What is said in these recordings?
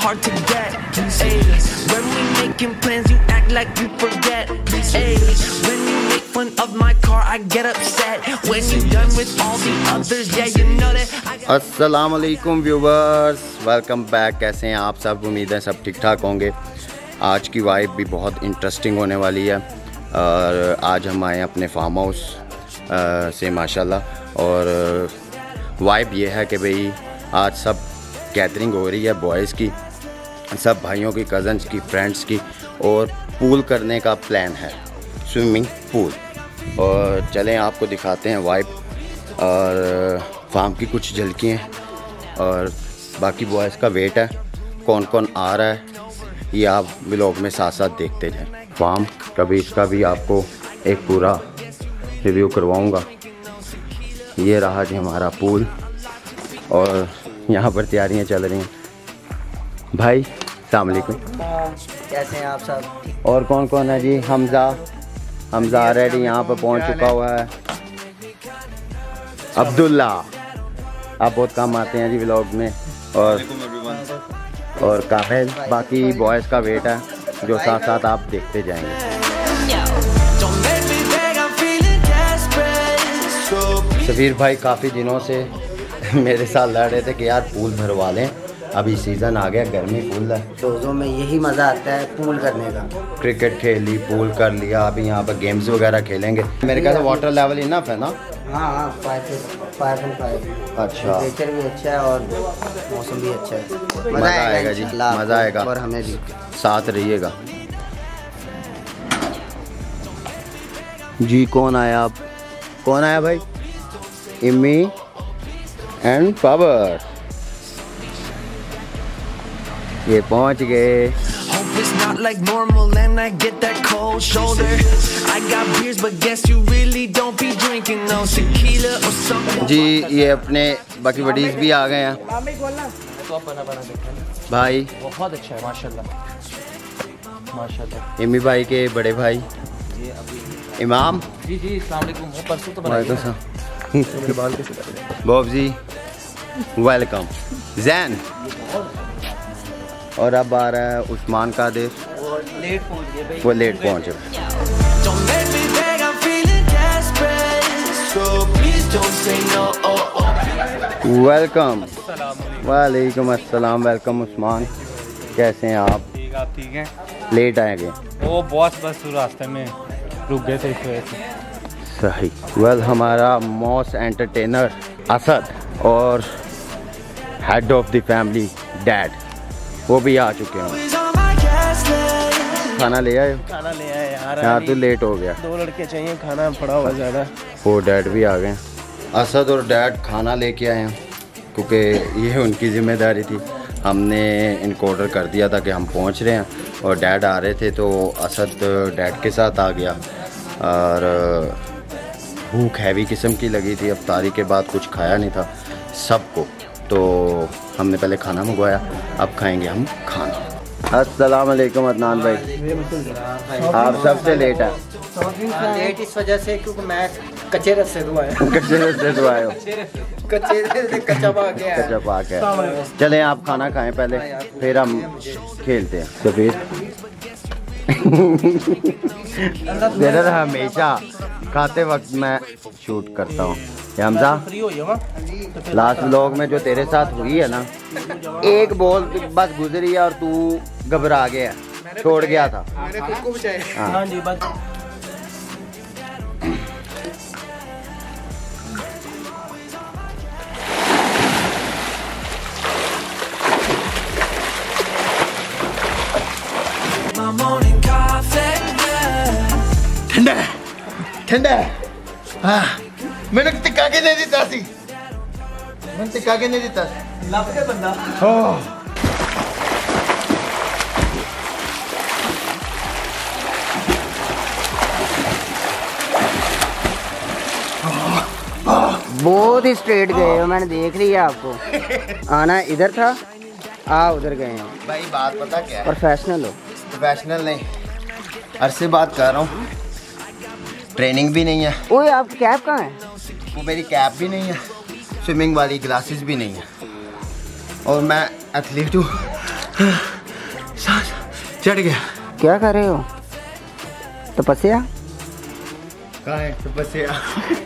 hard to get. Ay, when we making plans, you act like you forget. Ay, when you make fun of my car, I get upset. When you done with all the others, yeah, you know that. अस्सलाम वालेकुम viewers, welcome back. कैसे हैं आप सब? उम्मीद है सब ठीक ठाक होंगे। आज की वाइब भी बहुत इंटरेस्टिंग होने वाली है और आज हम आए अपने फार्म हाउस से माशाल्लाह। और वाइब ये है कि भाई आज सब गैदरिंग हो रही है बॉयज़ की, सब भाइयों की, कज़न्स की, फ्रेंड्स की, और पूल करने का प्लान है, स्विमिंग पूल। और चलें आपको दिखाते हैं वाइब और फार्म की कुछ झलकियाँ और बाकी बॉयज़ का वेट है, कौन कौन आ रहा है ये आप व्लॉग में साथ साथ देखते जाएं। फार्म कभी इसका भी आपको एक पूरा रिव्यू करवाऊंगा। ये रहा जी हमारा पूल और यहाँ पर तैयारियाँ चल रही हैं। भाई अस्सलाम वालेकुम, कैसे हैं आप सब? और कौन कौन है जी? हमज़ा ऑलरेडी यहाँ पर पहुँच चुका हुआ है। अब्दुल्ला आप बहुत कम आते हैं जी व्लॉग में, और काफिल। बाकी बॉयज़ का वेट है जो साथ साथ आप देखते जाएंगे। सफ़ीर भाई काफ़ी दिनों से मेरे साथ लड़ रहे थे कि यार पूल भरवा लें, अभी सीज़न आ गया, गर्मी फुल है, रोज़ों में यही मज़ा आता है पूल करने का। क्रिकेट खेल ली, पूल कर लिया, अभी यहाँ पर गेम्स वगैरह खेलेंगे। मेरे ख्याल से वाटर लेवल इनफ है ना? हाँ 5.5। अच्छा, नेचर भी अच्छा है और मौसम भी अच्छा है। मज़ा आएगा जी, मज़ा आएगा और हमें भी साथ रहिएगा जी। कौन आया? आप कौन आया भाई? इम्मी एंड पावर ये पहुंच गए। It's not like normal and I get that cold shoulder. I got beers but guess you really don't be drinking no tequila or something. जी ये अपने बाकी बडीज भी आ गए हैं भाई, बहुत अच्छा है माशाल्लाह माशाल्लाह। इम्मी भाई के बड़े भाई इमाम जी जी अस्सलाम वालेकुम। परसों तो बॉब जी वेलकम। जैन और अब आ रहा है उस्मान कादिर, वो लेट पहुँचे। वेलकम। वालेकुम अस्सलाम। वेलकम उस्मान, कैसे हैं आप? ठीक हैं। लेट आएंगे? वो बॉस बस रास्ते में रुक गए थे इस वजह से। सही। वेल हमारा मॉस एंटरटेनर असद और head of the family dad वो भी आ चुके हैं। खाना ले आए? खाना ले आए यार, यहाँ तो लेट हो गया। 2 लड़के चाहिए, खाना पड़ा हुआ ज़्यादा। वो डैड भी आ गए। असद और डैड खाना लेके आए हैं क्योंकि ये उनकी ज़िम्मेदारी थी। हमने इनको ऑर्डर कर दिया था कि हम पहुँच रहे हैं और डैड आ रहे थे, तो असद डैड के साथ आ गया और भूख हैवी किस्म की लगी थी। अफ्तारी के बाद कुछ खाया नहीं था सबको, तो हमने पहले खाना मंगवाया, अब खाएंगे हम खाना। अस्सलाम वालेकुम अदनान भाई, आप सबसे लेट है। लेट इस वजह से क्योंकि मैं कच्चे रस्ते से आया। कच्चे रस्ते से आए हो? कच्चा पा के कच्चा पा के। चलें आप खाना खाएं पहले, फिर हम खेलते हैं। तो फिर हमेशा खाते वक्त मैं शूट करता हूँ। हमजा लास्ट व्लॉग में जो तेरे साथ हुई है ना, एक बॉल बस गुजरी है और तू घबरा गया, छोड़ गया था। हाँ जी बस। ठंडा ठंडा हाँ, मैंने टिका के नहीं दिता सी, मैंने टिका के नहीं दिता लब के बंदा। बहुत ही स्ट्रेट गए हो, मैंने देख लिया आपको। आना इधर था, आ उधर गए हैं। भाई बात पता क्या है? प्रोफेशनल हो? प्रोफेशनल नहीं, अरसे बात कर रहा हूँ, ट्रेनिंग भी नहीं है। ओए आपकी कैप कहाँ है? वो मेरी कैप भी नहीं है, स्विमिंग वाली ग्लासेस भी नहीं है, और मैं एथलीट हूँ सांस चढ़ गया। क्या कर रहे हो? तपस्या? कहाँ है तपस्या?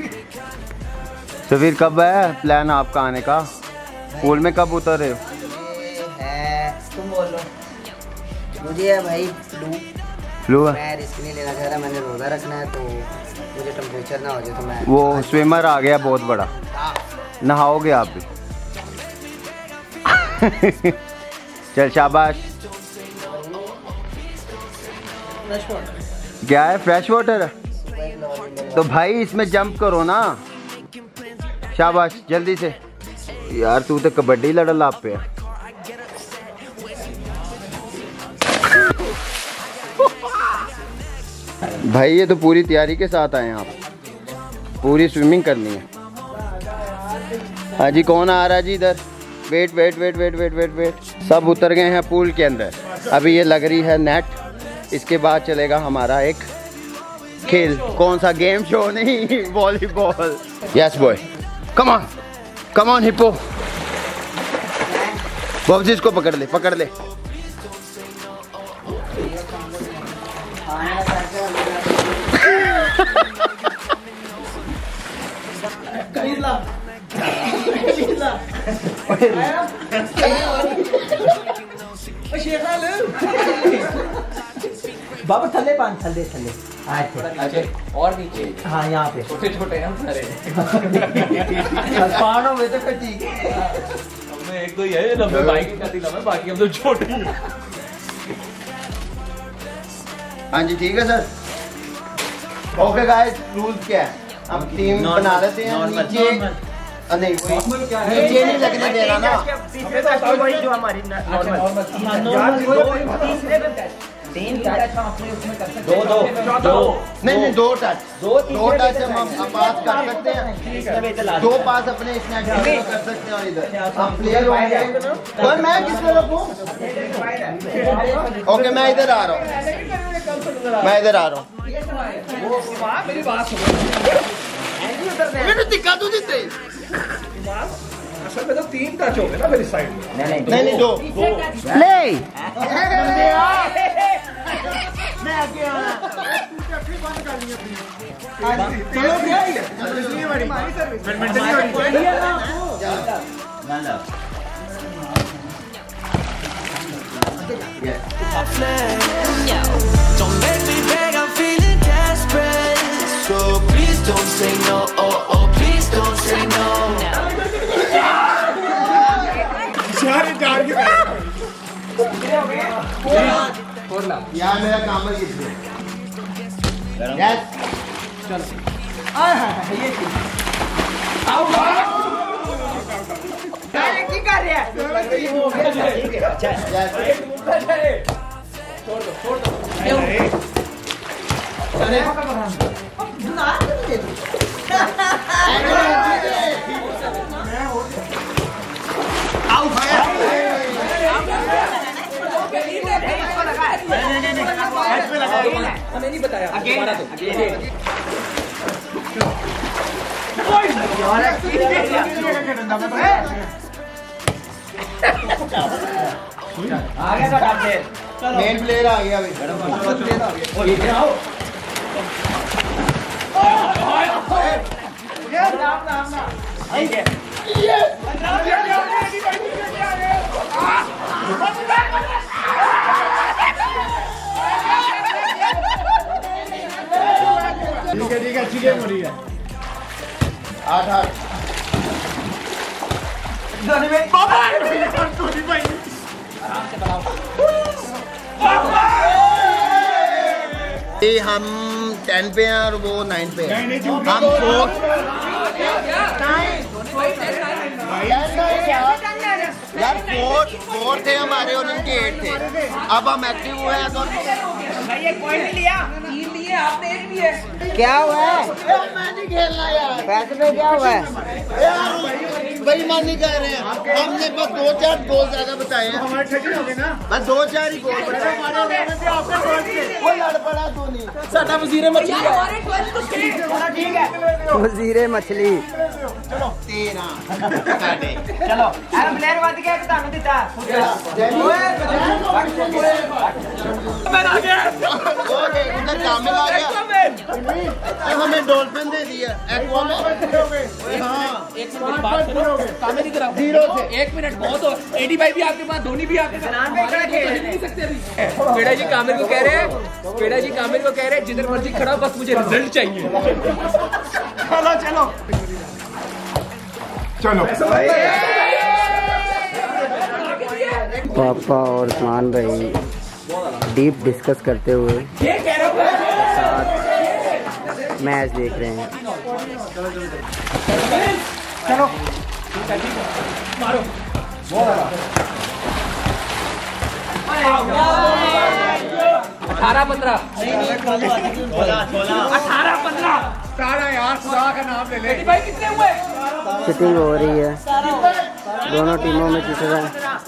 तो फिर कब है प्लान आपका आने का? पूल में कब उतर रहे हो? तुम बोलो। मुझे है भाई फ्लू है? मैं रिस्क नहीं लेना चाह रहा, मैंने रोज़ा रखना है तो मुझे टेम्परेचर ना हो जाए तो मैं। वो स्विमर आ गया बहुत बड़ा, नहाओगे आप भी? चल शाबाश। क्या है फ्रेश वाटर? तो भाई इसमें जंप करो ना। शाबाश जल्दी से। यार तू तो कबड्डी लड़ लाप पे है। भाई ये तो पूरी तैयारी के साथ आए हैं आप, पूरी स्विमिंग करनी है। हाँ जी कौन आ रहा है जी इधर? Wait wait wait wait wait wait wait. सब उतर गए हैं पूल के अंदर। अभी ये लग रही है नेट। इसके बाद चलेगा हमारा एक खेल। कौन सा? गेम शो नहीं, volleyball. Yes boy, come on come on hippo. बॉब्जी इसको पकड़ ले, पकड़ ले। बाबा थल्ले पान, थल्ले थल्ले। अच्छा और नीचे? हाँ यहाँ पे छोटे छोटे हैं सारे। पानों में तो फिर ठीक है। हमने एक दो ही है लंबे, बाइक का दिला में, बाकी हम तो छोटे हैं। हाँ जी ठीक है सर। ओके गाइस, रूल्स क्या है? हम टीम बना लेते हैं। नीचे नहीं, नीचे नहीं लगने देना ना। वही जो हमारी तीन टच हम अपने उसमें कर सकते हैं। दो नहीं दो टच, दो टच हम पास कर सकते हैं। दो पास अपने स्नैच कर सकते हैं। और इधर हम प्लेयर होंगे। और मैं किस तरफ हूँ? ओके मैं इधर आ रहा हूँ, मैं इधर आ रहा हूँ। मेरी बात सुनो, मैंने दिखा तू जितने असल में तो तीन टच हो गए ना मेरी साइड में। नहीं दो ले मैं आगे आ रहा। Don't make me beg, I'm feeling desperate. So please don't say no, oh oh, please don't say no. यार मेरा काम है किससे? यस चल। ये की कर रहा है? ठीक है अच्छा छोड़ दो अरे हमें नहीं बताया मेन प्लेयर आ गया ठीक है मरी है। 8-8 हम 10 पे हैं और वो 9 पे हैं। हम 4 थे हमारे और इनके 8 थे। अब हम एक्टिव हुए हैं तो है, आपने एक भी है। क्या हुआ है? मैं नहीं खेलना यार। पैसे पे क्या हुआ है? बेईमानी कर रहे हैं। हमने बस 2-4 गोल ज्यादा बताए हैं। हमारे ठगी हो गए ना। बस 2-4 ही गोल बताए। कोई लड़ पड़ा तो नहीं। साडा वजीरे मछली हमारे 12 तो ठीक है। वजीरे मछली। चलो 13 साढ़े। चलो अरे प्लेयर बच गया कि तानु दिता। मैं आ गया। ओके उधर कामिल आ गया। हमें डॉल्फिन दे दिया। एक्वामैन हां एक मिनट बात करो। कामेडी कराओ 0 से 1 मिनट बहुत हो। एडी भाई भी आपके पास, धोनी भी आपके पास, खेल नहीं सकते अभी। पेड़ा जी कामिल को कह रहे हैं, पेड़ा जी कामिल को कह रहे हैं जिधर मर्जी खड़ा बस मुझे रिजल्ट चाहिए। चलो चलो चलो। पापा और उस्मान भाई डीप डिस्कस करते हुए साथ मैच देख रहे हैं। चलो मारो 18-15 18-15 सारा यार खुदा का नाम ले ले। भाई कितने हुए? शूटिंग हो रही है, दोनों टीमों में किस तरह।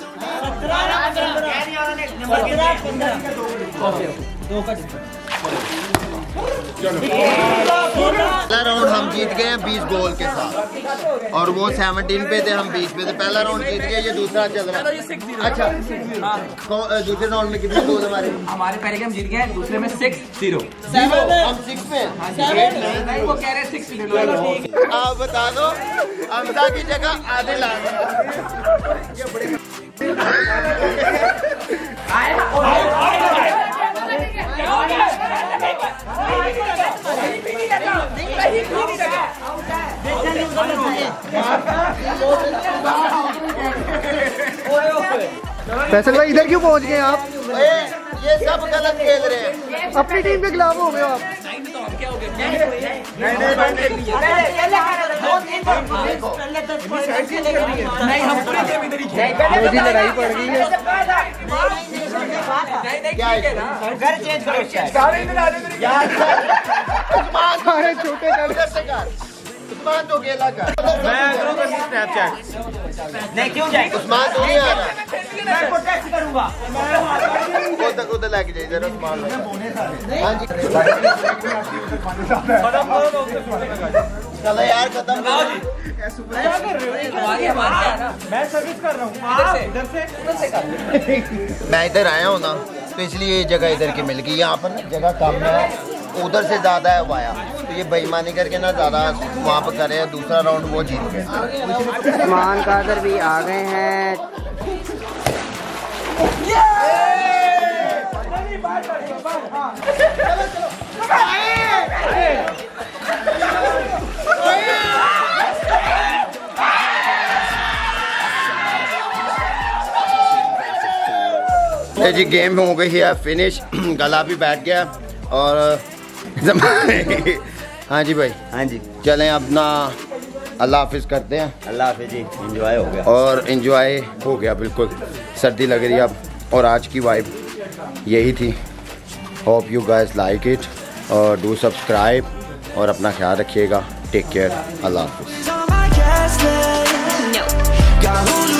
पहला राउंड हम जीत गए हैं 20 गोल के साथ और वो 17 पे थे, हम 20 पे थे। पहला राउंड जीत गए, ये दूसरा चल रहा है। अच्छा दूसरे राउंड में कितने गोल हमारे? हमारे पहले गेम जीत गए, दूसरे में 6-0। हम 6 पे नहीं वो कह रहे 6-0। आप बता दो हमजा की जगह आधे ला फैसल भाई इधर क्यों पहुंच गए आप? ये सब गलत खेल रहे हैं। अपनी टीम के खिलाफ हो गए आप। नहीं हम पूरे गेम इधर ही खेले। मुझे लड़ाई पड़ गई है। क्या है ना घर चेंज करो सारे इधर आ यार सारे छोटे कर उस्मान तो गेला कर। मैं करूँगा स्नैपचैट। नहीं क्यों जाए? उस्मान तो नहीं आ रहा। मैं प्रोटेक्ट करूंगा। उधर लेके जाइए जरा उस्मान। हाँ जी चलो यार खत्म करो जी। मैं सर्विस कर रहा हूँ इधर से मैं इधर आया हूँ ना तो इसलिए ये जगह इधर की मिल गई। यहाँ पर ना जगह कम है, उधर से ज़्यादा है वाया, तो ये बेईमानी करके ना ज़्यादा वहाँ पर करे। दूसरा राउंड वो जीत गए। उस्मान कादर भी आ गए हैं। जी गेम हो गई है फिनिश, गला भी बैठ गया और हाँ जी भाई, हाँ जी चलें अपना अल्लाह हाफिज़ करते हैं। अल्लाह हाफिज़ जी। एंजॉय हो गया और एंजॉय हो गया, बिल्कुल सर्दी लग रही है अब। और आज की वाइब यही थी। Hope you guys like it और डू सब्सक्राइब और अपना ख्याल रखिएगा। टेक केयर, अल्लाह हाफिज़।